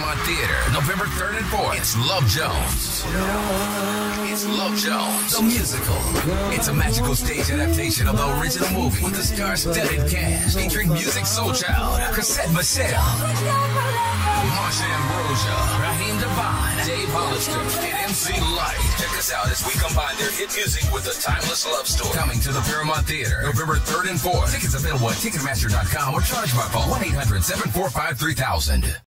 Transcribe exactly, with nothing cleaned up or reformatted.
Paramount Theater, November third and fourth. It's Love Jones. It's Love Jones, the musical. It's a magical stage adaptation of the original movie with a star-studded cast featuring Music Soul Child, Cassette Michelle, Marsha Ambrosia, Raheem Devon, Dave Hollister, and M C Light. Check us out as we combine their hit music with a timeless love story. Coming to the Paramount Theater, November third and fourth. Tickets available at Ticketmaster dot com or charge by phone one eight hundred seven four five three thousand.